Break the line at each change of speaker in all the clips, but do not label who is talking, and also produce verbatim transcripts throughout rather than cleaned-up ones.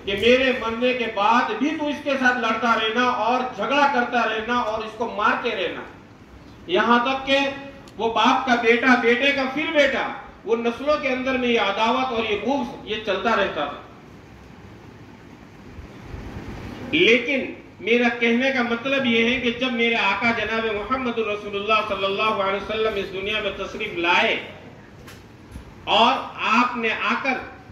कि मेरे मरने के बाद भी तू इसके साथ लड़ता रहना और झगड़ा करता रहना और इसको मारते रहना। यहां तक कि वो बाप का बेटा, बेटे का फिर बेटा, वो नस्लों के अंदर में ये अदावत और ये बुग़्ज़ ये चलता रहता था। लेकिन मेरा कहने का मतलब ये है कि जब मेरे आका जनाब मोहम्मद रसूलुल्लाह सल्लल्लाहु अलैहि वसल्लम इस दुनिया में तशरीफ लाए और आपने आकर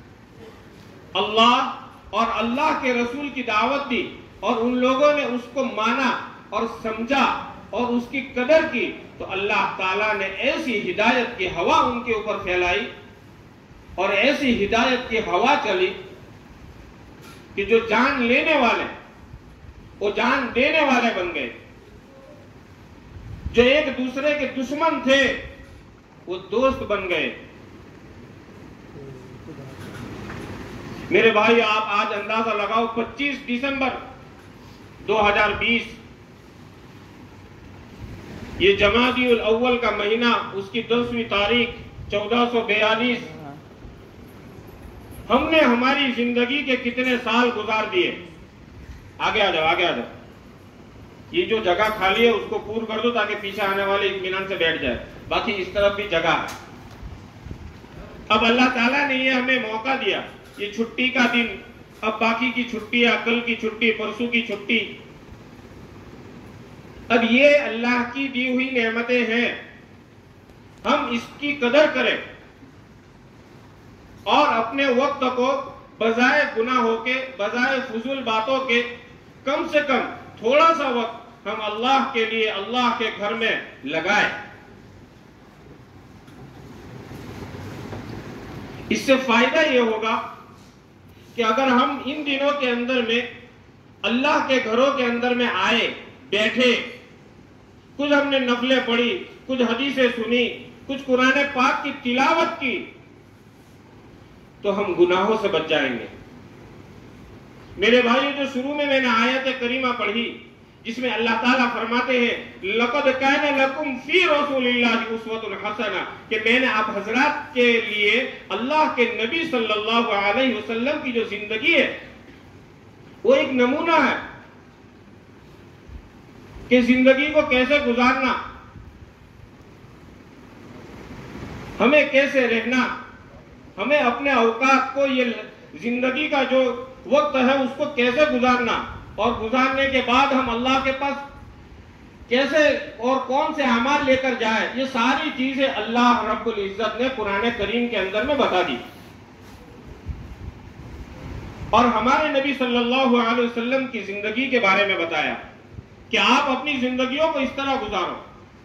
अल्लाह और अल्लाह के रसूल की दावत दी और उन लोगों ने उसको माना और समझा और उसकी कदर की, तो अल्लाह ताला ने ऐसी हिदायत की हवा उनके ऊपर फैलाई और ऐसी हिदायत की हवा चली कि जो जान लेने वाले वो जान देने वाले बन गए। जो एक दूसरे के दुश्मन थे वो दोस्त बन गए। मेरे भाई, आप आज अंदाजा लगाओ, पच्चीस दिसंबर दो हज़ार बीस, ये जमादिउल अव्वल का महीना, उसकी दसवीं तारीख चौदह सौ बयालीस, हमने हमारी जिंदगी के कितने साल गुजार दिए। आगे आ जाओ, आगे आ जाओ। ये जो जगह खाली है उसको पूर्ण कर दो ताकि पीछे आने वाले इत्मीनान से बैठ जाए। बाकी इस तरफ भी जगह है। अब अल्लाह ताला ने ये हमें मौका दिया, ये छुट्टी का दिन, अब बाकी की छुट्टियां, कल की छुट्टी, परसों की छुट्टी, अब ये अल्लाह की दी हुई नेमतें हैं, हम इसकी कदर करें और अपने वक्त को बजाय गुनाहों के, बजाय फजूल बातों के, कम से कम थोड़ा सा वक्त हम अल्लाह के लिए, अल्लाह के घर में लगाएं। इससे फायदा यह होगा कि अगर हम इन दिनों के अंदर में अल्लाह के घरों के अंदर में आए, बैठे, कुछ हमने नफलें पढ़ी, कुछ हदीसें सुनी, कुछ कुरान पाक की तिलावत की, तो हम गुनाहों से बच जाएंगे। मेरे भाई, जो शुरू में मैंने आयत करीमा पढ़ी जिसमें अल्लाह ताला फरमाते हैं लक़द काना लकुम फी रसूलिल्लाहि उस्वतुन हसना, कि मैंने आप हजरात के लिए अल्लाह के नबी सल्लल्लाहु अलैहि वसल्लम की जो जिंदगी है वो एक नमूना है कि जिंदगी को कैसे गुजारना, हमें कैसे रहना, हमें अपने औकात को, ये जिंदगी का जो वक्त है उसको कैसे गुजारना, और गुजारने के बाद हम अल्लाह के पास कैसे और कौन से अमाल लेकर जाए, ये सारी चीजें अल्लाह रब्बुल इज्जत ने कुरान करीम के अंदर में बता दी। और हमारे नबी सल्लल्लाहु अलैहि वसल्लम की जिंदगी के बारे में बताया कि आप अपनी जिंदगियों को इस तरह गुजारो।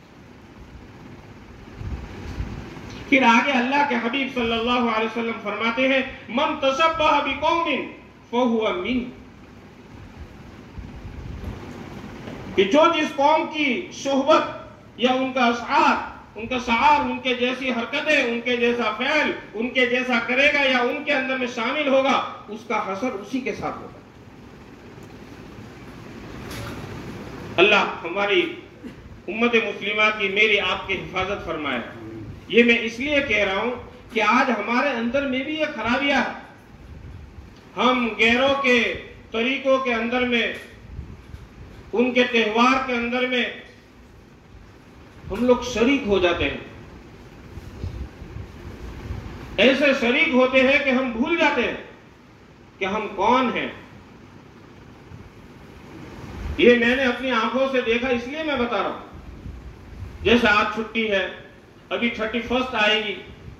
फिर आगे अल्लाह के हबीब सल्लल्लाहु अलैहि वसल्लम फरमाते हैं मन तशब्बह बिकौमिन फहुवा मिन, कि जो जिस कौम की सोहबत या उनका अशआर, उनका शआर, उनके जैसी हरकतें, उनके जैसा फैल, उनके जैसा करेगा या उनके अंदर में शामिल होगा, उसका हसर उसी के साथ होगा। अल्लाह हमारी उम्मत मुस्लिमा की, मेरी आपकी हिफाजत फरमाए। ये मैं इसलिए कह रहा हूं कि आज हमारे अंदर में भी ये खराबियां है। हम गैरों के तरीकों के अंदर में, उनके त्योहार के अंदर में हम लोग शरीक हो जाते हैं। ऐसे शरीक होते हैं कि हम भूल जाते हैं कि हम कौन हैं। ये मैंने अपनी आंखों से देखा, इसलिए मैं बता रहा हूं। जैसे आज छुट्टी है, अभी थर्टी फर्स्ट आएगी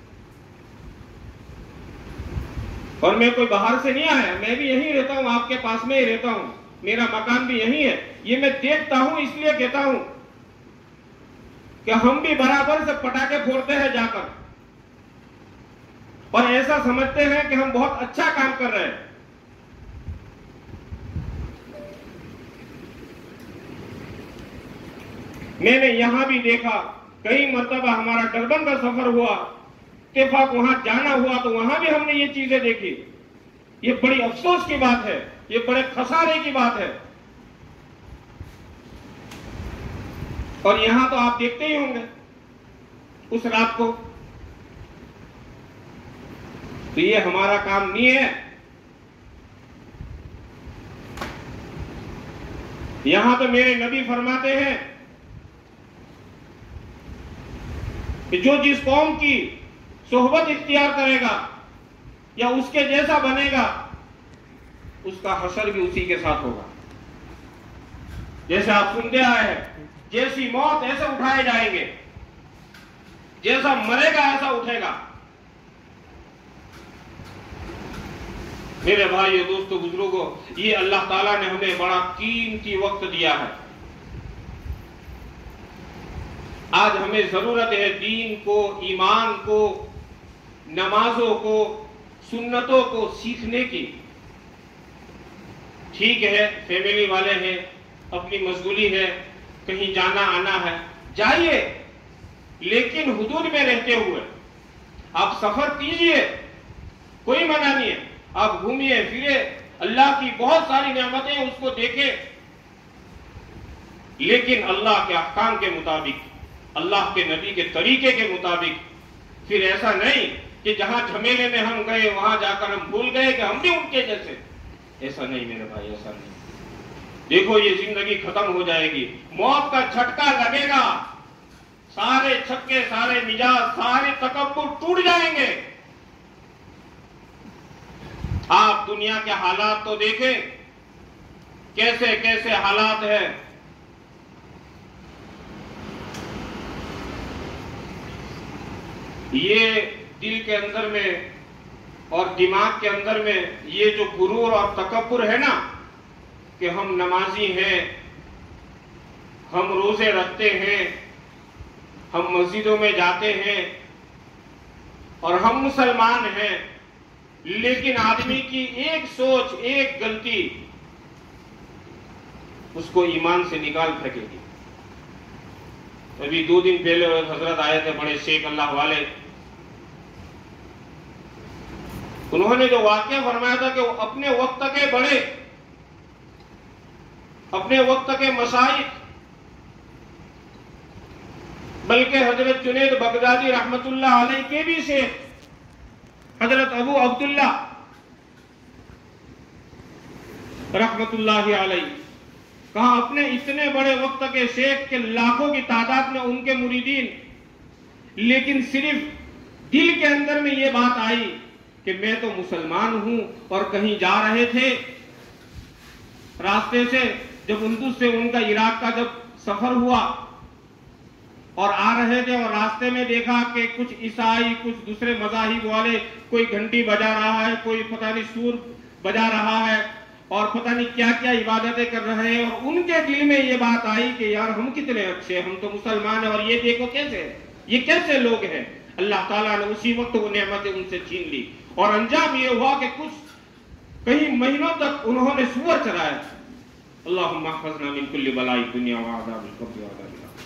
और मैं कोई बाहर से नहीं आया, मैं भी यहीं रहता हूं, आपके पास में ही रहता हूं, मेरा मकान भी यहीं है। ये मैं देखता हूं, इसलिए कहता हूं कि हम भी बराबर से पटाखे फोड़ते हैं जाकर और ऐसा समझते हैं कि हम बहुत अच्छा काम कर रहे हैं। मैंने यहां भी देखा, कई मर्तबा हमारा डरबन का सफर हुआ, इत्तेफाक वहां जाना हुआ, तो वहां भी हमने ये चीजें देखी। ये बड़ी अफसोस की बात है, ये बड़े खसारे की बात है। और यहां तो आप देखते ही होंगे उस रात को। तो ये हमारा काम नहीं है यहां तो मेरे नबी फरमाते हैं कि जो जिस कौम की सोहबत इख्तियार करेगा या उसके जैसा बनेगा, उसका हशर भी उसी के साथ होगा। जैसे आप सुनते आए हैं, जैसी मौत ऐसे उठाए जाएंगे, जैसा मरेगा ऐसा उठेगा। मेरे भाइयों, दोस्तों, बुजुर्गों, ये अल्लाह ताला ने हमें बड़ा कीमती वक्त दिया है। आज हमें जरूरत है दीन को, ईमान को, नमाजों को, सुन्नतों को सीखने की। ठीक है, फैमिली वाले हैं, अपनी मजदूरी है, कहीं जाना आना है, जाइए, लेकिन हुदूद में रहते हुए आप सफर कीजिए, कोई मना नहीं है। आप घूमिए फिरे, अल्लाह की बहुत सारी नेमतें हैं, उसको देखें, लेकिन अल्लाह के अहकाम के मुताबिक, अल्लाह के नबी के तरीके के मुताबिक। फिर ऐसा नहीं कि जहां झमेले में हम गए वहां जाकर हम भूल गए कि हम भी उनके जैसे। ऐसा नहीं मेरे भाई, ऐसा नहीं। देखो, ये जिंदगी खत्म हो जाएगी, मौत का झटका लगेगा, सारे छक्के, सारे मिजाज, सारे तकब्बुर टूट जाएंगे। आप दुनिया के हालात तो देखें, कैसे कैसे हालात है। ये दिल के अंदर में और दिमाग के अंदर में ये जो गुरूर और तकब्बुर है ना, कि हम नमाजी हैं, हम रोजे रखते हैं, हम मस्जिदों में जाते हैं और हम मुसलमान हैं, लेकिन आदमी की एक सोच, एक गलती उसको ईमान से निकाल फेंकेगी। अभी दो दिन पहले हजरत आए थे, बड़े शेख अल्लाह वाले, उन्होंने जो वाक्य फरमाया था कि वो अपने वक्त के बड़े, अपने वक्त के मसाइक, बल्कि हजरत जुनैद बगदादी रहमतुल्लाह अलैह के भी शेख हजरत अबू अब्दुल्ला रहमतुल्लाह अलैह, कहा अपने इतने बड़े वक्त के शेख के लाखों की तादाद में उनके मुरीदीन, लेकिन सिर्फ दिल के अंदर में ये बात आई कि मैं तो मुसलमान हूं। और कहीं जा रहे थे रास्ते से, जब उन्दुस से उनका इराक का जब सफर हुआ और आ रहे थे, और रास्ते में देखा कि कुछ ईसाई, कुछ दूसरे मजाहिब वाले, कोई घंटी बजा रहा है, कोई पता नहीं सूर बजा रहा है और पता नहीं क्या क्या इबादतें कर रहे हैं, और उनके दिल में ये बात आई कि यार हम कितने अच्छे, हम तो मुसलमान हैं और ये देखो कैसे, ये कैसे लोग हैं। अल्लाह ताला ने उसी वक्त वो नेमतें उनसे छीन ली और अंजाम ये हुआ कि कुछ कई महीनों तक उन्होंने सूअर चराया। अल्लाहुम्मा हफ़ज़ना मिन कुल्ली बलाई दुनिया व अज़ाबिल कब्र व अज़ाबिल आखिरह।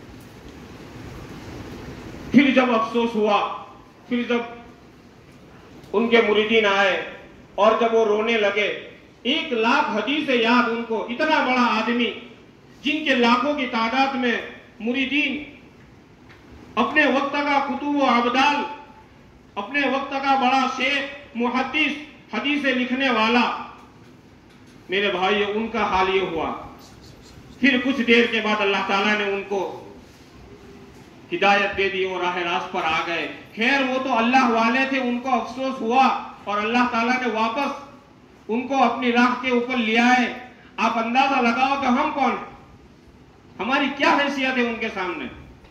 फिर जब अफसोस हुआ, फिर जब उनके मुरीदीन आए और जब वो रोने लगे, एक लाख हदीसें याद उनको, इतना बड़ा आदमी जिनके लाखों की तादाद में मुरीदीन, अपने वक्त का कुतुब व अब्दाल, अपने वक्त का बड़ा शेख, मुहद्दिस, हदीसें लिखने वाला, मेरे भाइयों, उनका हाल ये हुआ। फिर कुछ देर के बाद अल्लाह ताला ने उनको हिदायत दे दी और राह रास्त पर आ गए। खैर वो तो अल्लाह वाले थे, उनको अफसोस हुआ और अल्लाह ताला ने वापस उनको अपनी राह के ऊपर ले आए। आप अंदाजा लगाओ कि हम कौन, हमारी क्या हैसियत है उनके सामने।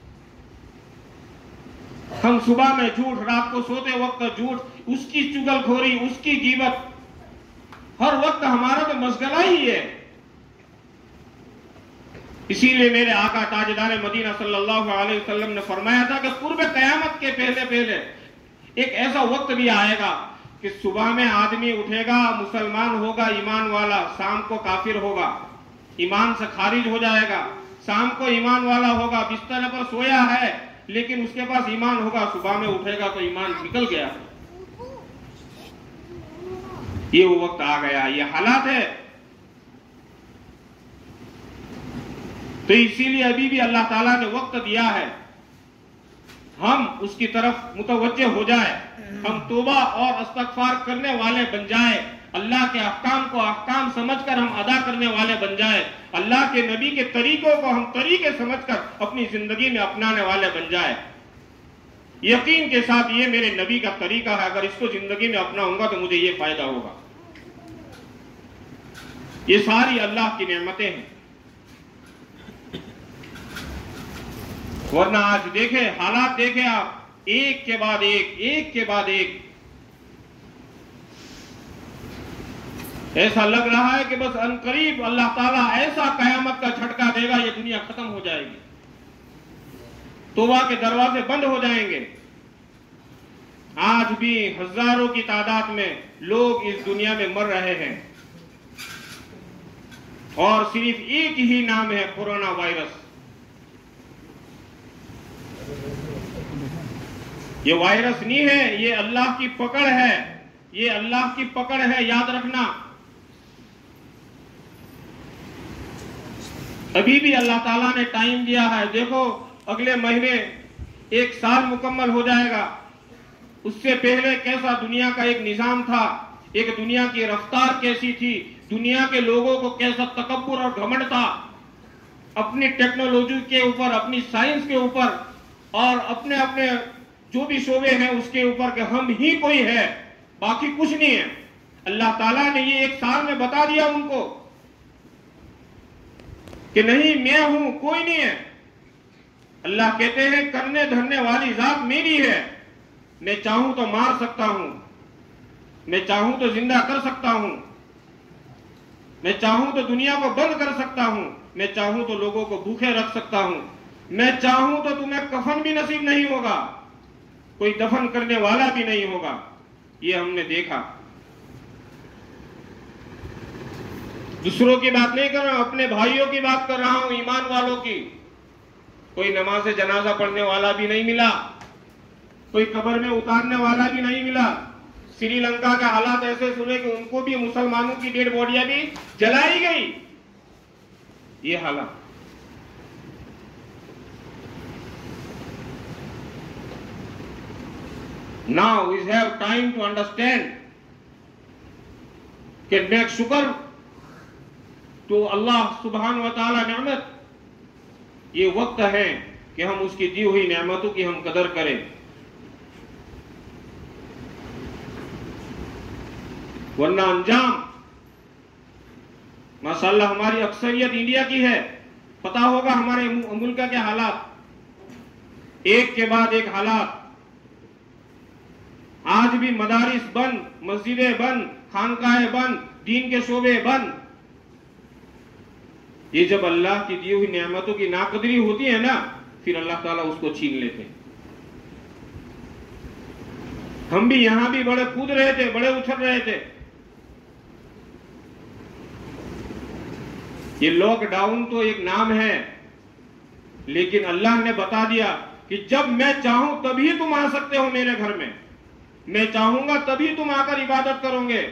हम सुबह में झूठ, रात को सोते वक्त झूठ, उसकी चुगलखोरी, उसकी गीबत, हर वक्त हमारा तो मशगला ही है। इसीलिए मेरे आका ताजदार मदीना सल्लल्लाहु अलैहि वसल्लम ने फरमाया था कि कुर्ब कयामत के पहले पहले एक ऐसा वक्त भी आएगा कि सुबह में आदमी उठेगा, मुसलमान होगा, ईमान वाला, शाम को काफिर होगा, ईमान से खारिज हो जाएगा। शाम को ईमान वाला होगा, बिस्तर पर सोया है लेकिन उसके पास ईमान होगा, सुबह में उठेगा तो ईमान निकल गया। ये वो वक्त आ गया, ये हालात है। तो इसीलिए अभी भी अल्लाह ताला ने वक्त दिया है, हम उसकी तरफ मुतवज्जे हो जाए, हम तौबा और इस्तगफार करने वाले बन जाए। अल्लाह के अहकाम को अहकाम समझकर हम अदा करने वाले बन जाए, अल्लाह के नबी के तरीकों को हम तरीके समझकर अपनी जिंदगी में अपनाने वाले बन जाए। यकीन के साथ ये मेरे नबी का तरीका है, अगर इसको जिंदगी में अपनाऊंगा तो मुझे ये फायदा होगा। ये सारी अल्लाह की नेमतें हैं। वरना आज देखे हालात, देखे आप, एक के बाद एक एक के बाद एक ऐसा लग रहा है कि बस अनकरीब अल्लाह ताला ऐसा कयामत का झटका देगा, ये दुनिया खत्म हो जाएगी, तौबा के दरवाजे बंद हो जाएंगे। आज भी हजारों की तादाद में लोग इस दुनिया में मर रहे हैं और सिर्फ एक ही नाम है, कोरोना वायरस। ये वायरस नहीं है, ये अल्लाह की पकड़ है, ये अल्लाह की पकड़ है, याद रखना। अभी भी अल्लाह ताला ने टाइम दिया है। देखो अगले महीने एक साल मुकम्मल हो जाएगा। उससे पहले कैसा दुनिया का एक निजाम था, एक दुनिया की रफ्तार कैसी थी, दुनिया के लोगों को कैसा तकब्बुर और घमंड था अपनी टेक्नोलॉजी के ऊपर, अपनी साइंस के ऊपर और अपने अपने जो भी शोबे हैं उसके ऊपर कि हम ही कोई है, बाकी कुछ नहीं है। अल्लाह ताला ने ये एक साल में बता दिया उनको कि नहीं, मैं हूं, कोई नहीं है। अल्लाह कहते हैं करने धरने वाली जात मेरी है, मैं चाहूं तो मार सकता हूं, मैं चाहूं तो जिंदा कर सकता हूं, मैं चाहूं तो दुनिया को बंद कर सकता हूं, मैं चाहूं तो लोगों को भूखे रख सकता हूं, मैं चाहूं तो तुम्हें कफन भी नसीब नहीं होगा, कोई दफन करने वाला भी नहीं होगा। ये हमने देखा। दूसरों की बात नहीं कर रहा हूं, अपने भाइयों की बात कर रहा हूं, ईमान वालों की। कोई नमाज जनाजा पढ़ने वाला भी नहीं मिला, कोई कब्र में उतारने वाला भी नहीं मिला। श्रीलंका के हालात ऐसे सुने कि उनको भी मुसलमानों की डेड बॉडियां भी जलाई गई। ये हालात। Now we have time to understand कि make शुक्र तो अल्लाह सुब्हान व तआला नेमत। ये वक्त है कि हम उसकी दी हुई नेमतों की हम कदर करें। वरना अंजाम माशाअल्लाह हमारी अक्सरियत इंडिया की है, पता होगा हमारे मुल्क के हालात, एक के बाद एक हालात। आज भी मदारिस बंद, मस्जिदें बंद, खानकाहें बंद, दीन के शोबे बंद। ये जब अल्लाह की दी हुई नेमतों की नाकदरी होती है ना, फिर अल्लाह ताला उसको छीन लेते हैं। हम भी यहां भी बड़े कूद रहे थे, बड़े उछल रहे थे। ये लॉकडाउन तो एक नाम है, लेकिन अल्लाह ने बता दिया कि जब मैं चाहूं तभी तुम आ सकते हो मेरे घर में, मैं चाहूंगा तभी तुम आकर इबादत करोगे।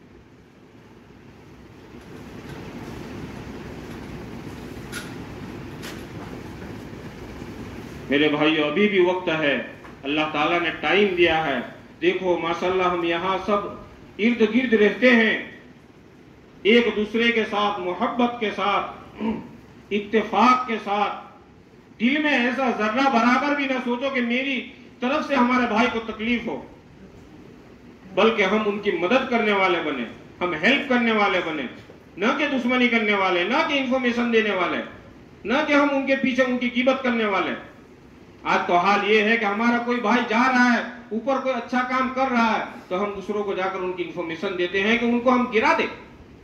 मेरे भाइयों अभी भी वक्त है, अल्लाह ताला ने टाइम दिया है। देखो माशाल्लाह हम यहाँ सब इर्द गिर्द रहते हैं, एक दूसरे के साथ मोहब्बत के साथ, इत्तेफाक के साथ। दिल में ऐसा जर्रा बराबर भी ना सोचो कि मेरी तरफ से हमारे भाई को तकलीफ हो, बल्कि हम उनकी मदद करने वाले बने, हम हेल्प करने वाले बने, न कि दुश्मनी करने वाले, न कि इंफॉर्मेशन देने वाले, न कि हम उनके पीछे उनकी कीमत करने वाले। आज तो हाल ये है कि हमारा कोई भाई जा रहा है, ऊपर कोई अच्छा काम कर रहा है, तो हम दूसरों को जाकर उनकी इंफॉर्मेशन देते हैं कि उनको हम गिरा दें।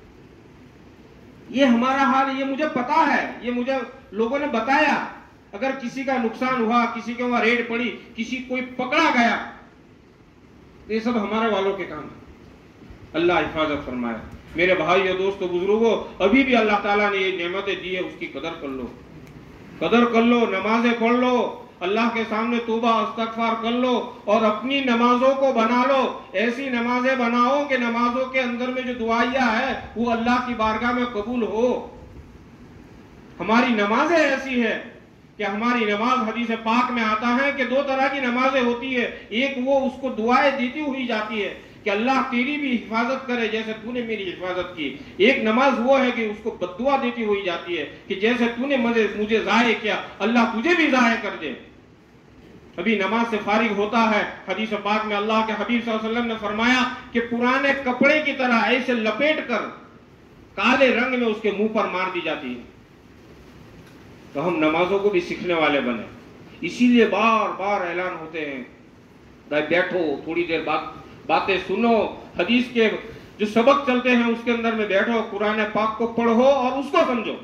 ये हमारा हाल, ये मुझे पता है, ये मुझे लोगों ने बताया। अगर किसी का नुकसान हुआ, किसी के वहां रेड पड़ी, किसी कोई पकड़ा गया, ये सब हमारे वालों के काम है। अल्लाह हिफाजत फरमाए। मेरे भाई और दोस्तों बुजुर्गों, अभी भी अल्लाह ताला ने ये नेमतें दी है, उसकी कदर कर लो, कदर कर लो। नमाजें पढ़ लो, अल्लाह के सामने तौबा इस्तगफार कर लो और अपनी नमाजों को बना लो। ऐसी नमाजें बनाओ कि नमाजों के अंदर में जो दुआइयां है वो अल्लाह की बारगाह में कबूल हो। हमारी नमाजें ऐसी है कि हमारी नमाज, हदीस पाक में आता है कि दो तरह की नमाजें होती है। एक वो उसको दुआएं देती हुई जाती है, कि अल्लाह तेरी भी हिफाजत करे जैसे तूने मेरी हिफाजत की। एक नमाज वो है कि उसको बद्दुआ देती हुई जाती है कि जैसे तूने मुझे मुझे ज़ाये किया, अल्लाह तुझे भी ज़ाये कर दे। अभी नमाज से फारिग होता है, हदीस पाक में अल्लाह के हबीब सल्लल्लाहु अलैहि वसल्लम ने फरमाया कि पुराने कपड़े की तरह ऐसे लपेट कर काले रंग में उसके मुंह पर मार दी जाती है। तो हम नमाजों को भी सीखने वाले बने, इसीलिए बार बार ऐलान होते हैं, भाई बैठो थोड़ी देर बात बातें सुनो, हदीस के जो सबक चलते हैं उसके अंदर में बैठो, कुरान पाक को पढ़ो और उसको समझो,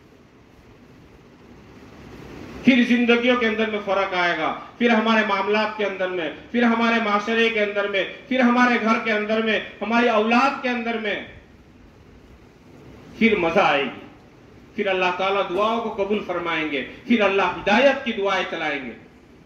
फिर जिंदगियों के अंदर में फर्क आएगा, फिर हमारे मामलात के अंदर में, फिर हमारे माशरे के अंदर में, फिर हमारे घर के अंदर में, हमारी औलाद के अंदर में, फिर मजा आएगी, फिर अल्लाह ताला दुआओं को कबूल फरमाएंगे, फिर अल्लाह हिदायत की दुआएं चलाएंगे,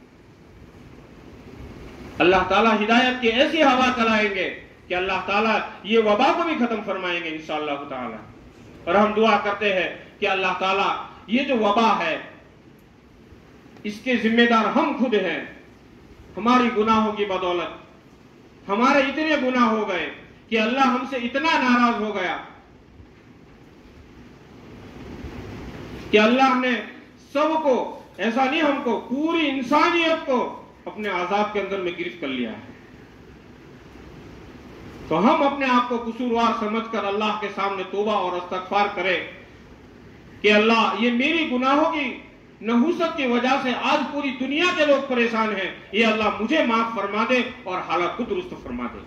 अल्लाह ताला हिदायत की ऐसी हवा चलाएंगे कि अल्लाह ताला ये वबा को भी खत्म फरमाएंगे इंशाअल्लाह ताला। और हम दुआ करते हैं कि अल्लाह ताला ये जो वबा है इसके जिम्मेदार हम खुद हैं, हमारी गुनाहों की बदौलत हमारे इतने गुनाह हो गए कि अल्लाह हमसे इतना नाराज हो गया कि अल्लाह ने सबको, ऐसा नहीं हमको, पूरी इंसानियत को अपने आजाब के अंदर में गिरफ्त कर लिया है। तो हम अपने आप को कसूरवार समझकर अल्लाह के सामने तौबा और इस्तगफार करें कि अल्लाह ये मेरी गुनाहों की नहुसत की वजह से आज पूरी दुनिया के लोग परेशान हैं, ये अल्लाह मुझे माफ फरमा दे और हालात को दुरुस्त फरमा दे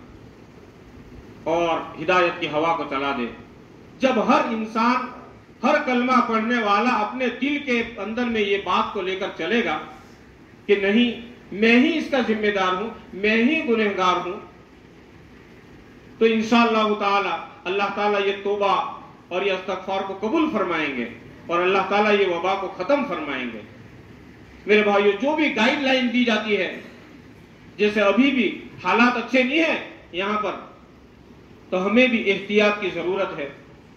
और हिदायत की हवा को चला दे। जब हर इंसान, हर कलमा पढ़ने वाला अपने दिल के अंदर में ये बात को लेकर चलेगा कि नहीं मैं ही इसका जिम्मेदार हूं, मैं ही गुनहगार हूं, तो इंशाअल्लाह ताला अल्लाह ताला ये तौबा और ये इस्तगफार को कबूल फरमाएंगे और अल्लाह ताला ये वबा को खत्म फरमाएंगे। मेरे भाइयों, जो भी गाइडलाइन दी जाती है, जैसे अभी भी हालात अच्छे नहीं है यहां पर, तो हमें भी एहतियात की जरूरत है।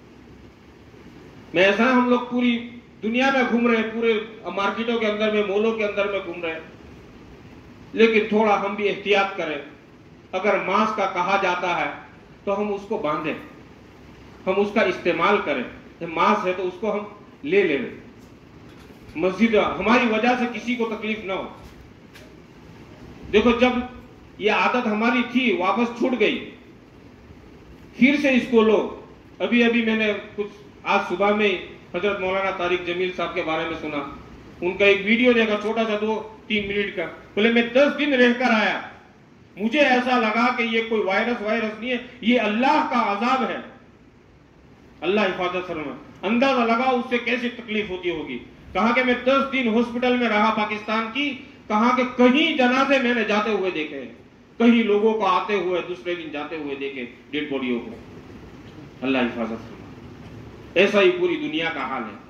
मैं ऐसा हम लोग पूरी दुनिया में घूम रहे हैं, पूरे मार्केटों के अंदर में, मॉलों के अंदर में घूम रहे हैं, लेकिन थोड़ा हम भी एहतियात करें। अगर मास्क का कहा जाता है तो हम उसको बांधें, हम उसका इस्तेमाल करें। मास्क है तो उसको हम ले ले मस्जिद, हमारी वजह से किसी को तकलीफ ना हो। देखो, जब ये आदत हमारी थी वापस छूट गई, फिर से इसको लो। अभी अभी मैंने कुछ आज सुबह में हजरत मौलाना तारिक जमील साहब के बारे में सुना, उनका एक वीडियो देखा छोटा सा दो तीन मिनट का। बोले मैं दस दिन रहकर आया, मुझे ऐसा लगा कि ये कोई वायरस वायरस नहीं है, ये अल्लाह का अजाब है, अल्लाह हिफाजत फरमाए। अंदाजा लगा उससे कैसी तकलीफ होती होगी। कहा कि मैं दस दिन हॉस्पिटल में रहा पाकिस्तान की, कहा कि कहीं जनाजे मैंने जाते हुए देखे, कहीं लोगों को आते हुए दूसरे दिन जाते हुए देखे डेड बॉडियों को। अल्लाह हिफाजत फरमाए। ऐसा ही पूरी दुनिया का हाल है।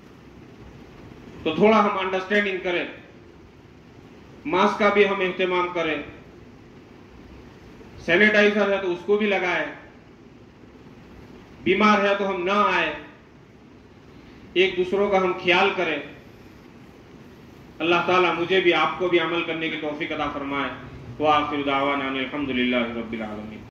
तो थोड़ा हम अंडरस्टैंडिंग करें, मास्क का भी हम एहतमाम करें, सैनिटाइजर है तो उसको भी लगाएं, बीमार है तो हम ना आए, एक दूसरों का हम ख्याल करें। अल्लाह ताला मुझे भी आपको भी अमल करने की तौफीक अता फरमाए। व आखिर दावाना अनिल हम्दुलिल्लाहि रब्बिल आलमीन।